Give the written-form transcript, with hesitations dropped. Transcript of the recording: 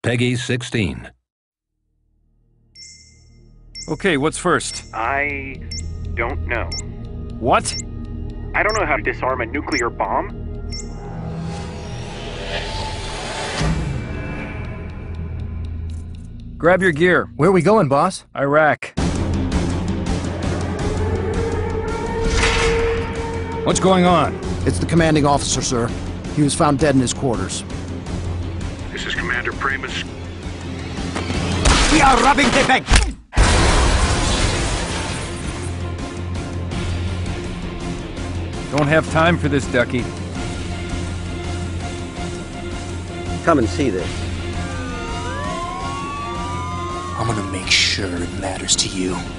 Peggy 16. Okay, what's first? I don't know. What? I don't know how to disarm a nuclear bomb. Grab your gear. Where are we going, boss? Iraq. What's going on? It's the commanding officer, sir. He was found dead in his quarters. This is Commander Primus. We are robbing the bank! Don't have time for this, Ducky. Come and see this. I'm gonna make sure it matters to you.